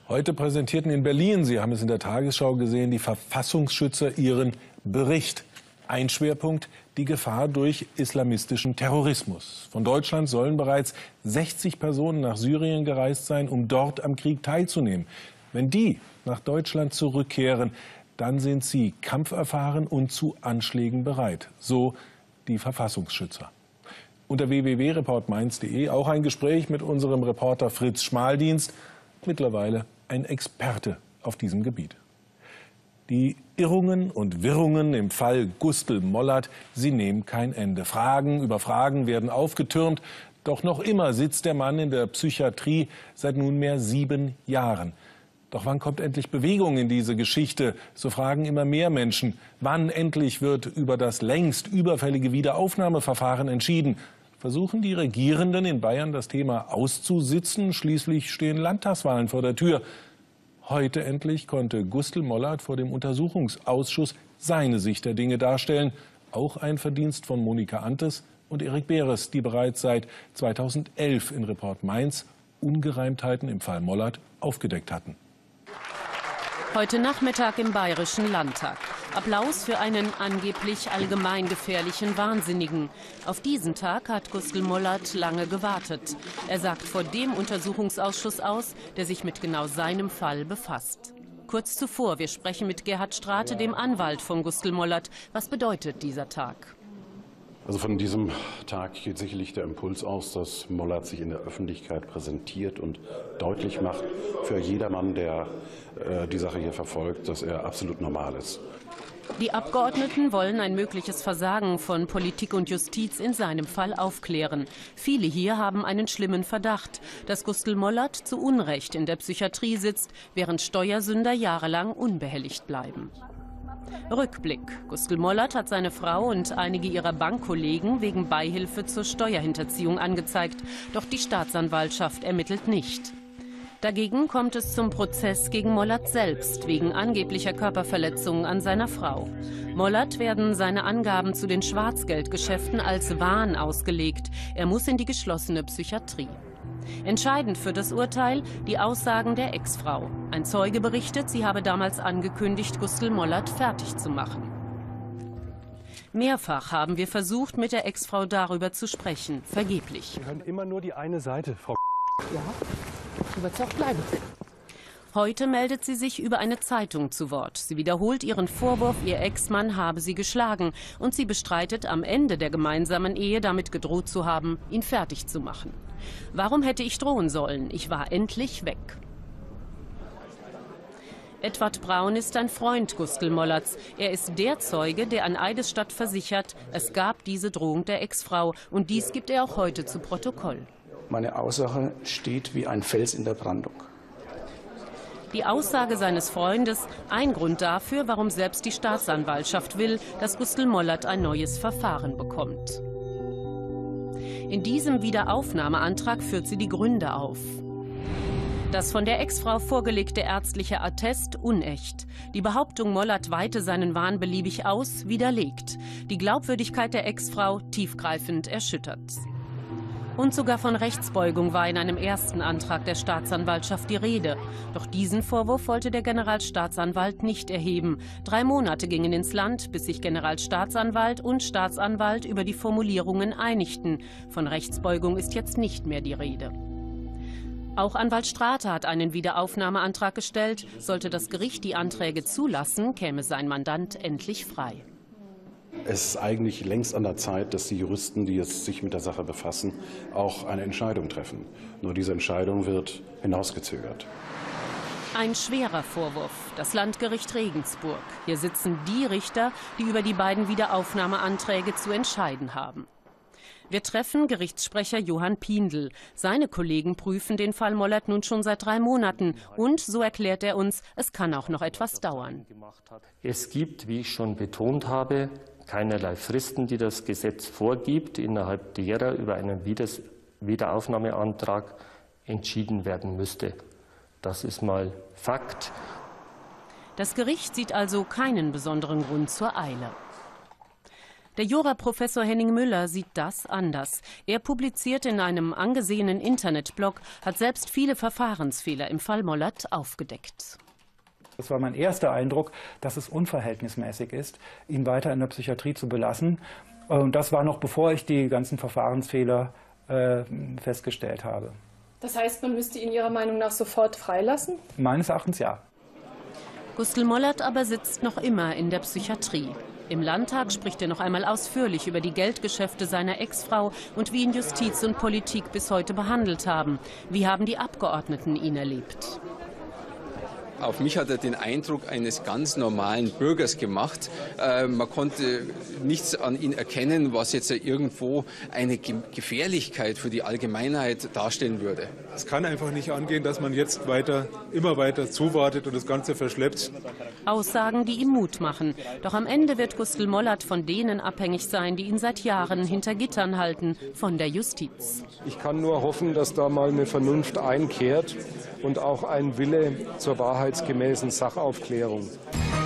Heute präsentierten in Berlin, Sie haben es in der Tagesschau gesehen, die Verfassungsschützer ihren Bericht. Ein Schwerpunkt: die Gefahr durch islamistischen Terrorismus. Von Deutschland sollen bereits 60 Personen nach Syrien gereist sein, um dort am Krieg teilzunehmen. Wenn die nach Deutschland zurückkehren, dann sind sie kampferfahren und zu Anschlägen bereit. So die Verfassungsschützer. Unter www.reportmainz.de auch ein Gespräch mit unserem Reporter Fritz Schmaldienst, mittlerweile ein Experte auf diesem Gebiet. Die Irrungen und Wirrungen im Fall Gustl Mollert, sie nehmen kein Ende. Fragen über Fragen werden aufgetürmt. Doch noch immer sitzt der Mann in der Psychiatrie seit nunmehr 7 Jahren. Doch wann kommt endlich Bewegung in diese Geschichte? So fragen immer mehr Menschen. Wann endlich wird über das längst überfällige Wiederaufnahmeverfahren entschieden? Versuchen die Regierenden in Bayern, das Thema auszusitzen? Schließlich stehen Landtagswahlen vor der Tür. Heute endlich konnte Gustl Mollert vor dem Untersuchungsausschuss seine Sicht der Dinge darstellen. Auch ein Verdienst von Monika Antes und Erik Beres, die bereits seit 2011 in Report Mainz Ungereimtheiten im Fall Mollert aufgedeckt hatten. Heute Nachmittag im Bayerischen Landtag. Applaus für einen angeblich allgemeingefährlichen Wahnsinnigen. Auf diesen Tag hat Gustl Mollert lange gewartet. Er sagt vor dem Untersuchungsausschuss aus, der sich mit genau seinem Fall befasst. Kurz zuvor, wir sprechen mit Gerhard Strate, dem Anwalt von Gustl Mollert. Was bedeutet dieser Tag? Also von diesem Tag geht sicherlich der Impuls aus, dass Mollert sich in der Öffentlichkeit präsentiert und deutlich macht für jedermann, der die Sache hier verfolgt, dass er absolut normal ist. Die Abgeordneten wollen ein mögliches Versagen von Politik und Justiz in seinem Fall aufklären. Viele hier haben einen schlimmen Verdacht, dass Gustl Mollert zu Unrecht in der Psychiatrie sitzt, während Steuersünder jahrelang unbehelligt bleiben. Rückblick. Gustl Mollert hat seine Frau und einige ihrer Bankkollegen wegen Beihilfe zur Steuerhinterziehung angezeigt. Doch die Staatsanwaltschaft ermittelt nicht. Dagegen kommt es zum Prozess gegen Mollert selbst wegen angeblicher Körperverletzungen an seiner Frau. Mollert werden seine Angaben zu den Schwarzgeldgeschäften als Wahn ausgelegt. Er muss in die geschlossene Psychiatrie. Entscheidend für das Urteil die Aussagen der Ex-Frau. Ein Zeuge berichtet, sie habe damals angekündigt, Gustl Mollert fertig zu machen. Mehrfach haben wir versucht, mit der Ex-Frau darüber zu sprechen. Vergeblich. Wir hören immer nur die eine Seite, Frau. Ja, so wird es auch bleiben. Heute meldet sie sich über eine Zeitung zu Wort. Sie wiederholt ihren Vorwurf, ihr Ex-Mann habe sie geschlagen. Und sie bestreitet, am Ende der gemeinsamen Ehe damit gedroht zu haben, ihn fertig zu machen. Warum hätte ich drohen sollen? Ich war endlich weg. Edward Braun ist ein Freund Gustl Mollerts. Er ist der Zeuge, der an Eidesstadt versichert, es gab diese Drohung der Ex-Frau. Und dies gibt er auch heute zu Protokoll. Meine Aussage steht wie ein Fels in der Brandung. Die Aussage seines Freundes, ein Grund dafür, warum selbst die Staatsanwaltschaft will, dass Gustl Mollert ein neues Verfahren bekommt. In diesem Wiederaufnahmeantrag führt sie die Gründe auf. Das von der Ex-Frau vorgelegte ärztliche Attest unecht. Die Behauptung, Mollert weite seinen Wahn beliebig aus, widerlegt. Die Glaubwürdigkeit der Ex-Frau tiefgreifend erschüttert. Und sogar von Rechtsbeugung war in einem ersten Antrag der Staatsanwaltschaft die Rede. Doch diesen Vorwurf wollte der Generalstaatsanwalt nicht erheben. 3 Monate gingen ins Land, bis sich Generalstaatsanwalt und Staatsanwalt über die Formulierungen einigten. Von Rechtsbeugung ist jetzt nicht mehr die Rede. Auch Anwalt Strate hat einen Wiederaufnahmeantrag gestellt. Sollte das Gericht die Anträge zulassen, käme sein Mandant endlich frei. Es ist eigentlich längst an der Zeit, dass die Juristen, die jetzt sich mit der Sache befassen, auch eine Entscheidung treffen. Nur diese Entscheidung wird hinausgezögert. Ein schwerer Vorwurf. Das Landgericht Regensburg. Hier sitzen die Richter, die über die beiden Wiederaufnahmeanträge zu entscheiden haben. Wir treffen Gerichtssprecher Johann Pindl. Seine Kollegen prüfen den Fall Mollert nun schon seit 3 Monaten. Und, so erklärt er uns, es kann auch noch etwas dauern. Es gibt, wie ich schon betont habe, keinerlei Fristen, die das Gesetz vorgibt, innerhalb derer über einen Wiederaufnahmeantrag entschieden werden müsste. Das ist mal Fakt. Das Gericht sieht also keinen besonderen Grund zur Eile. Der Juraprofessor Henning Müller sieht das anders. Er publiziert in einem angesehenen Internetblog, hat selbst viele Verfahrensfehler im Fall Mollert aufgedeckt. Das war mein erster Eindruck, dass es unverhältnismäßig ist, ihn weiter in der Psychiatrie zu belassen. Und das war noch bevor ich die ganzen Verfahrensfehler festgestellt habe. Das heißt, man müsste ihn Ihrer Meinung nach sofort freilassen? Meines Erachtens ja. Gustl Mollert aber sitzt noch immer in der Psychiatrie. Im Landtag spricht er noch einmal ausführlich über die Geldgeschäfte seiner Ex-Frau und wie ihn Justiz und Politik bis heute behandelt haben. Wie haben die Abgeordneten ihn erlebt? Auf mich hat er den Eindruck eines ganz normalen Bürgers gemacht. Man konnte nichts an ihm erkennen, was jetzt irgendwo eine Gefährlichkeit für die Allgemeinheit darstellen würde. Es kann einfach nicht angehen, dass man jetzt immer weiter zuwartet und das Ganze verschleppt. Aussagen, die ihm Mut machen. Doch am Ende wird Gustl Mollert von denen abhängig sein, die ihn seit Jahren hinter Gittern halten, von der Justiz. Ich kann nur hoffen, dass da mal eine Vernunft einkehrt und auch ein Wille zur wahrheitsgemäßen Sachaufklärung.